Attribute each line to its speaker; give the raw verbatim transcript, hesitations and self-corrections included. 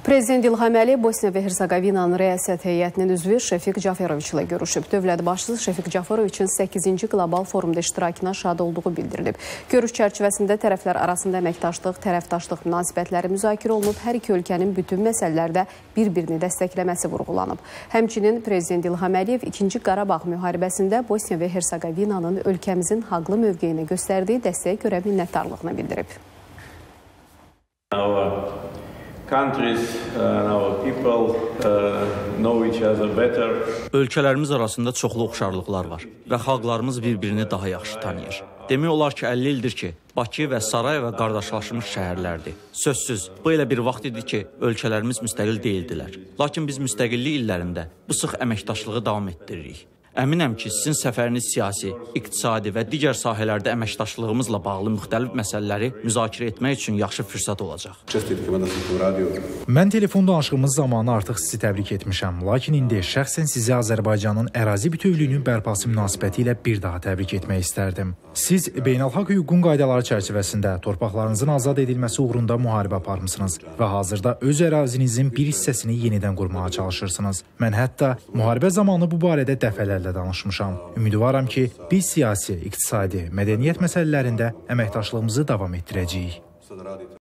Speaker 1: Prezident İlham Əliyev Bosniya və Herseqovinanın rəyasət heyətinin üzvü Şəfiq Caferoviç ilə görüşüb. Dövlət başçısı Şəfiq Caferoviçin səkkizinci qlobal forumda iştirakına şad olduğu bildirilib. Görüş çərçivəsində tərəflər arasında əməkdaşlıq, tərəfdaşlıq münasibətləri müzakirə olunub, hər iki ölkənin bütün məsələlərdə bir-birini dəstəkləməsi vurğulanıb. Həmçinin Prezident İlham Əliyev ikinci Qarabağ müharibəsində Bosniya və Herseqovinanın ölkəmizin haqlı mövqeyinə göstərdiyi dəstəyə görə minnətdarlığını bildirib.
Speaker 2: Countries and our people uh, know each other better.
Speaker 3: Ölkələrimiz arasında çoxlu oxşarlıqlar var və xalqlarımız bir-birini daha yaxşı tanıyır. Demək olar ki, əlli ildir ki, Bakı və Sarayeva qardaşlaşmış şəhərlərdir. Sözsüz, bu elə bir vaxt idi ki, ölkələrimiz müstəqil deyildilər. Lakin biz müstəqillik illərində bu sıx əməkdaşlığı davam etdiririk. Əminəm ki, sizin səfəriniz siyasi, iqtisadi və digər sahələrdə əməkdaşlığımızla bağlı müxtəlif məsələləri müzakirə etmək üçün yaxşı fürsət olacaq.
Speaker 4: Mən telefon danışığımız zamanı artıq sizi təbrik etmişəm, lakin indi şəxsən sizi Azərbaycanın ərazi bütövlüyünün bərpası münasibəti ilə bir daha təbrik etmək istərdim. Siz beynəlxalq hüququn qaydaları çərçivəsində torpaqlarınızın azad edilməsi uğrunda müharibə aparmısınız və hazırda öz ərazinizin bir hissəsini yenidən qurmağa çalışırsınız. Mən hətta müharibə zamanı bu barədə dəfələrlə danışmışam. Ümidvaram ki, biz siyasi, iqtisadi, mədəniyyət məsələlərində əməkdaşlığımızı davam etdirəcəyik.